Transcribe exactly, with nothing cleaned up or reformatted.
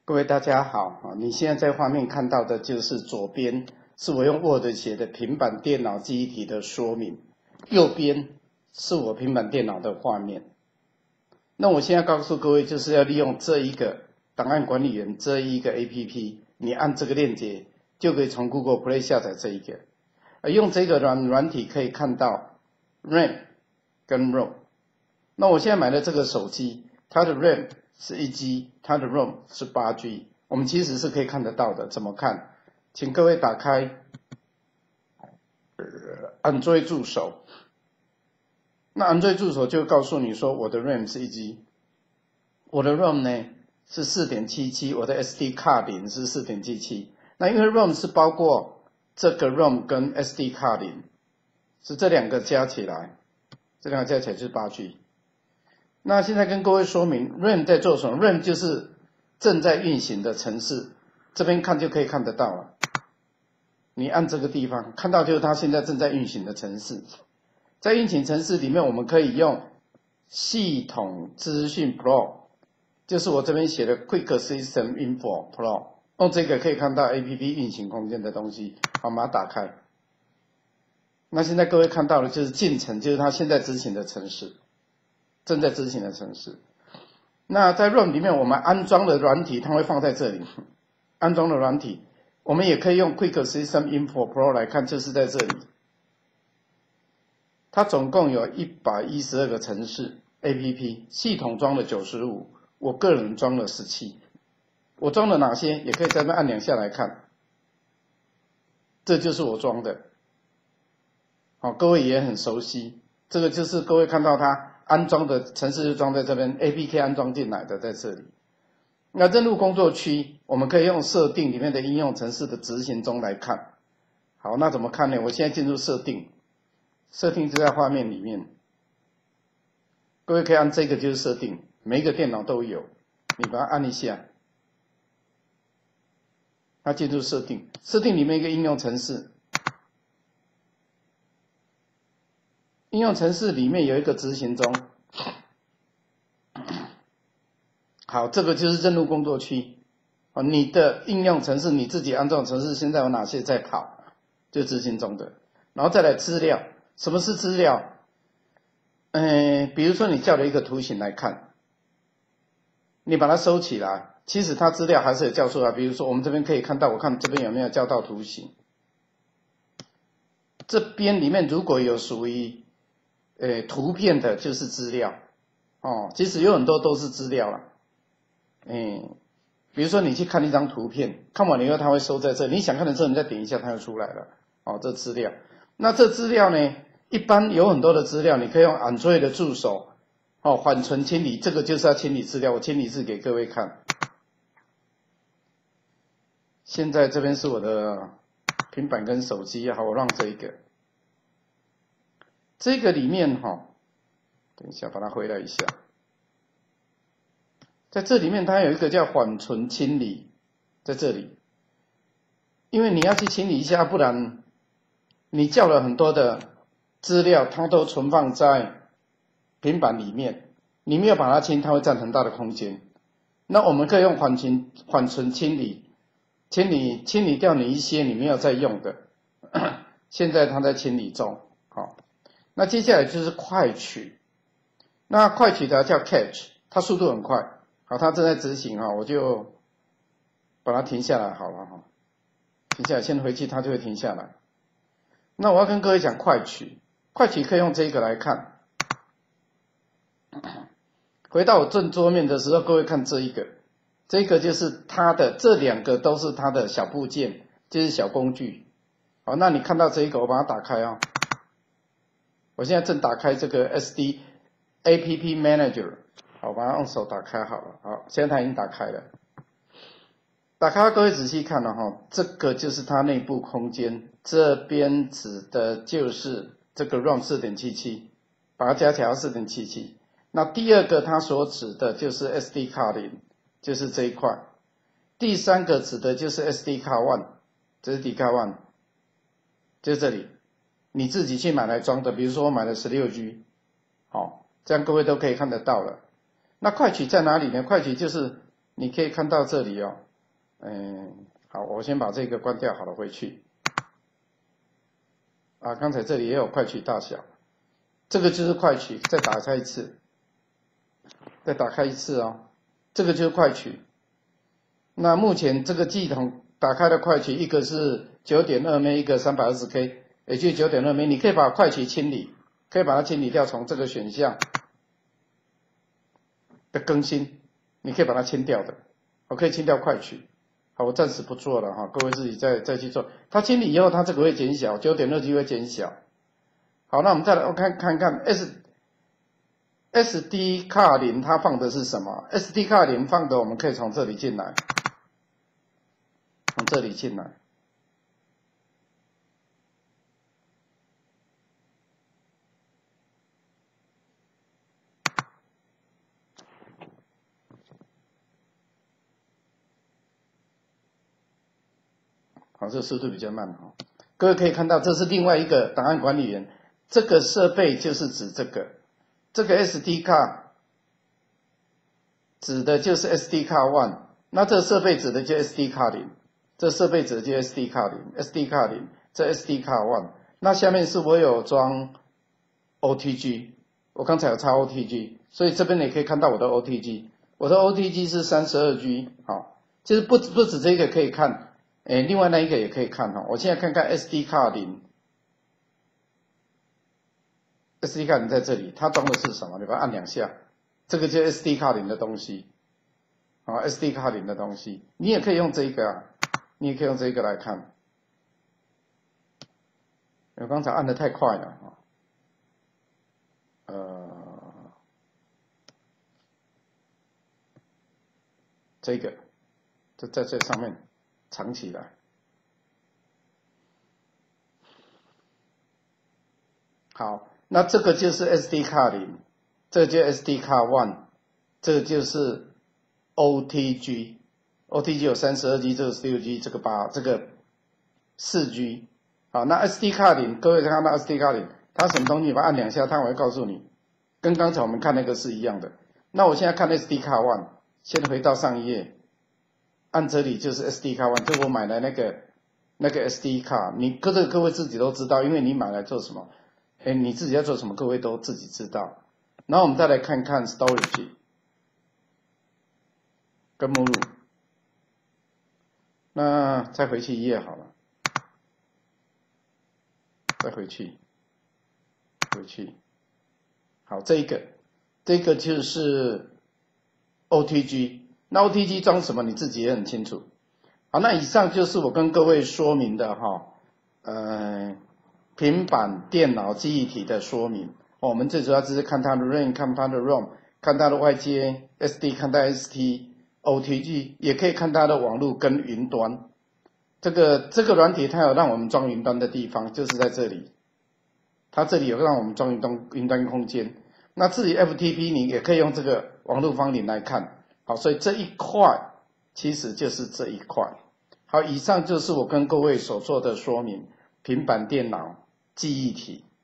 各位大家好，你现在在画面看到的就是左边是我用 Word 写的平板电脑记忆体的说明，右边是我平板电脑的画面。那我现在告诉各位，就是要利用这一个档案管理员这一个 A P P， 你按这个链接就可以从 Google Play 下载这一个，而用这个软软体可以看到 RAM 跟 ROM。那我现在买的这个手机，它的 RAM 是一 G， 它的 ROM 是八 G， 我们其实是可以看得到的。怎么看？请各位打开 Android 助手，那 Android 助手就告诉你说，我的 RAM 是一 G， 我的 ROM 呢是 四点七七， 我的 S D 卡零是 四点七七。那因为 ROM 是包括这个 ROM 跟 S D 卡零，是这两个加起来，这两个加起来就是 八 G。那现在跟各位说明 RAM 在做什么 RAM 就是正在运行的程式，这边看就可以看得到了。你按这个地方看到就是它现在正在运行的程式。在运行程式里面，我们可以用系统资讯 Pro， 就是我这边写的 Quick System Info Pro， 用这个可以看到 A P P 运行空间的东西。好，把它打开。那现在各位看到的就是进程，就是它现在执行的程式。正在执行的程式。那在 ROM 里面，我们安装的软体，它会放在这里。安装的软体，我们也可以用 Quick System Info Pro 来看，就是在这里。它总共有一百一十二个程式 A P P， 系统装了九十五，我个人装了十七。我装了哪些？也可以在这边按两下来看。这就是我装的。好，各位也很熟悉。这个就是各位看到它。安装的程式就装在这边 ，A P K 安装进来的在这里。那任务工作区，我们可以用设定里面的应用程式的执行中来看。好，那怎么看呢？我现在进入设定，设定就在画面里面。各位可以按这个就是设定，每一个电脑都有，你把它按一下，它进入设定，设定里面一个应用程式。应用程式里面有一个执行中，好，这个就是任务工作区。哦，你的应用程式你自己安装的程式现在有哪些在跑？就执行中的，然后再来资料。什么是资料？嗯，比如说你叫了一个图形来看，你把它收起来，其实它资料还是有叫出来。比如说我们这边可以看到，我看这边有没有叫到图形。这边里面如果有属于呃，图片的就是资料，哦，其实有很多都是资料啦，嗯，比如说你去看一张图片，看完以后它会收在这，你想看的时候你再点一下，它就出来了，哦，这资料。那这资料呢，一般有很多的资料，你可以用 Android 的助手，哦，缓存清理，这个就是要清理资料，我清理字给各位看。现在这边是我的平板跟手机，好，我让这一个。这个里面哈、哦，等一下把它回来一下，在这里面它有一个叫缓存清理，在这里，因为你要去清理一下，不然你叫了很多的资料，它都存放在平板里面，你没有把它清，它会占很大的空间。那我们可以用缓存缓存清理，清理清理掉你一些你没有在用的，现在它在清理中，好。那接下来就是快取，那快取的叫 catch， 它速度很快，好，它正在执行哈，我就把它停下来好了哈，停下来先回去，它就会停下来。那我要跟各位讲快取，快取可以用这个来看。回到我正桌面的时候，各位看这一个，这个就是它的，这两个都是它的小部件，就是小工具。好，那你看到这一个，我把它打开啊。我现在正打开这个 S D A P P Manager， 好，把它用手打开好了。好，现在它已经打开了。打开，各位仔细看了哈，这个就是它内部空间，这边指的就是这个 ROM 四点七七， 把它加起来 四点七七。那第二个它所指的就是 S D 卡零，就是这一块。第三个指的就是 S D 卡一，这是 S D 卡一，就是这里。你自己去买来装的，比如说我买了 十六 G， 好，这样各位都可以看得到了。那快取在哪里呢？快取就是你可以看到这里哦，嗯，好，我先把这个关掉好了，回去。啊，刚才这里也有快取大小，这个就是快取，再打开一次，再打开一次哦，这个就是快取。那目前这个系统打开的快取，一个是 九点二 ms， 一个 三百二十K， 也就是 九点二 ms， 你可以把快取清理，可以把它清理掉，从这个选项的更新，你可以把它清掉的，我可以清掉快取。好，我暂时不做了哈，各位自己再再去做。它清理以后，它这个会减小 ，九点二 G 会减小。好，那我们再来看看看 S S D 卡零它放的是什么 ？S D 卡零放的，我们可以从这里进来，从这里进来。好，这个速度比较慢哈。各位可以看到，这是另外一个档案管理员，这个设备就是指这个，这个 S D 卡指的就是 S D 卡一，那这个设备指的就 S D 卡零，这设备指的就 S D 卡零 ，S D 卡零，这 S D 卡一。那下面是我有装 O T G， 我刚才有插 O T G， 所以这边你可以看到我的 O T G， 我的 O T G 是 三十二 G， 好，其实不不止这个可以看。诶，另外那一个也可以看哈，我现在看看 S D 卡零 ，S D 卡零在这里，它装的是什么？你把它按两下，这个就是 S D 卡零的东西，啊 ，S D 卡零的东西，你也可以用这个啊，你也可以用这个来看。我刚才按的太快了啊，呃，这个就在这上面藏起来。好，那这个就是 S D 卡零，这个就是 S D 卡一，这个就是 O T G，O T G 有 三十二 G， 这个十六 G， 这个八，这个四 G。好，那 S D 卡零，各位看到 S D 卡零，它什么东西？把它按两下，它会告诉你，跟刚才我们看那个是一样的。那我现在看 S D 卡一，先回到上一页，按这里就是 S D 卡一，这我买的那个那个 S D 卡，你各这个各位自己都知道，因为你买来做什么？哎，你自己要做什么，各位都自己知道。然后我们再来看看 storage 跟目录，那再回去一页好了，再回去，回去。好，这一个，这个就是 O T G， 那 O T G 装什么你自己也很清楚。好，那以上就是我跟各位说明的哈，呃。平板电脑记忆体的说明，哦、我们最主要只是看它的 RAM， 看它的 ROM， 看它的 Y G A、S D， 看它 S T、O T G， 也可以看它的网络跟云端。这个这个软体它有让我们装云端的地方，就是在这里，它这里有让我们装云端云端空间。那至于 F T P， 你也可以用这个网络方领来看。好，所以这一块其实就是这一块。好，以上就是我跟各位所做的说明，平板电脑记忆体。